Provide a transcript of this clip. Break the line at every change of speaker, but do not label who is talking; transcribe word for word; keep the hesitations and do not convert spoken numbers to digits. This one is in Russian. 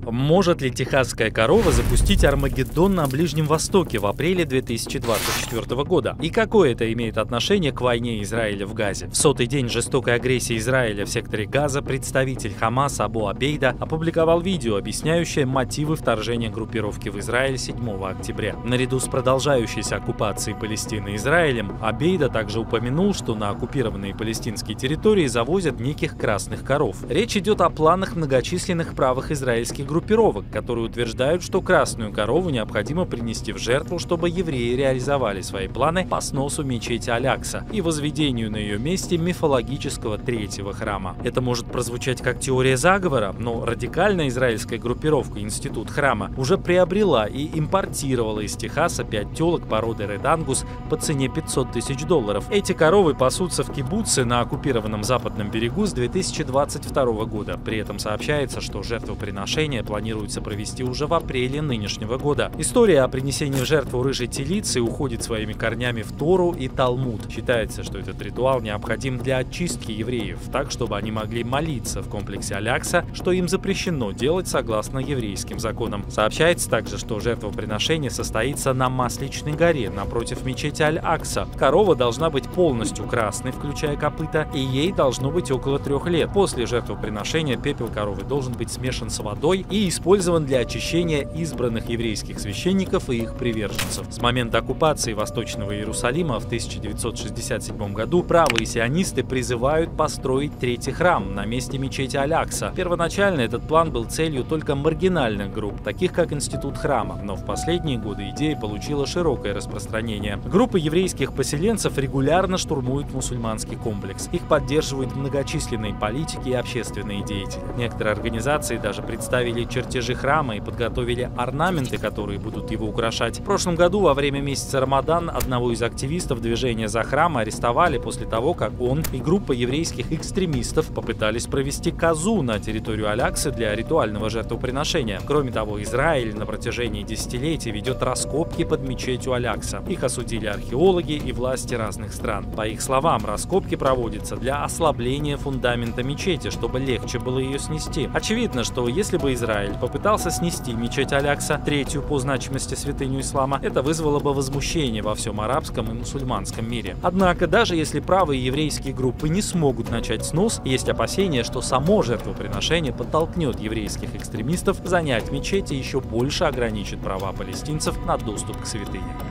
Может ли техасская корова запустить Армагеддон на Ближнем Востоке в апреле две тысячи двадцать четвёртого года? И какое это имеет отношение к войне Израиля в Газе? В сотый день жестокой агрессии Израиля в секторе Газа представитель Хамас Абу Обейда опубликовал видео, объясняющее мотивы вторжения группировки в Израиль седьмого октября. Наряду с продолжающейся оккупацией Палестины Израилем, Обейда также упомянул, что на оккупированные палестинские территории завозят неких красных коров. Речь идет о планах многочисленных правых израильских группировок, которые утверждают, что красную корову необходимо принести в жертву, чтобы евреи реализовали свои планы по сносу мечети Аль-Акса и возведению на ее месте мифологического третьего храма. Это может прозвучать как теория заговора, но радикальная израильская группировка Институт храма уже приобрела и импортировала из Техаса пять телок породы Ред Ангус по цене пятьсот тысяч долларов. Эти коровы пасутся в кибуце на оккупированном западном берегу с две тысячи двадцать второго года. При этом сообщается, что жертвоприношение планируется провести уже в апреле нынешнего года. История о принесении в жертву рыжей телицы уходит своими корнями в Тору и Талмуд. Считается, что этот ритуал необходим для очистки евреев, так, чтобы они могли молиться в комплексе Аль-Акса, что им запрещено делать согласно еврейским законам. Сообщается также, что жертвоприношение состоится на Масличной горе, напротив мечети Аль-Акса. Корова должна быть полностью красной, включая копыта, и ей должно быть около трех лет. После жертвоприношения пепел коровы должен быть смешан с водой и использован для очищения избранных еврейских священников и их приверженцев. С момента оккупации Восточного Иерусалима в тысяча девятьсот шестьдесят седьмом году правые сионисты призывают построить третий храм на месте мечети Аль-Акса. Первоначально этот план был целью только маргинальных групп, таких как Институт храма, но в последние годы идея получила широкое распространение. Группы еврейских поселенцев регулярно штурмуют мусульманский комплекс. Их поддерживают многочисленные политики и общественные деятели. Некоторые организации даже представили чертежи храма и подготовили орнаменты, которые будут его украшать. В прошлом году во время месяца Рамадан одного из активистов движения за храм арестовали после того, как он и группа еврейских экстремистов попытались провести козу на территорию Аль-Аксы для ритуального жертвоприношения. Кроме того, Израиль на протяжении десятилетий ведет раскопки под мечетью Аль-Акса. Их осудили археологи и власти разных стран. По их словам, раскопки проводятся для ослабления фундамента мечети, чтобы легче было ее снести. Очевидно, что если бы Израиль попытался снести мечеть Аль-Акса, третью по значимости святыню ислама, это вызвало бы возмущение во всем арабском и мусульманском мире. Однако, даже если правые еврейские группы не смогут начать снос, есть опасения, что само жертвоприношение подтолкнет еврейских экстремистов занять мечеть и еще больше ограничит права палестинцев на доступ к святыне.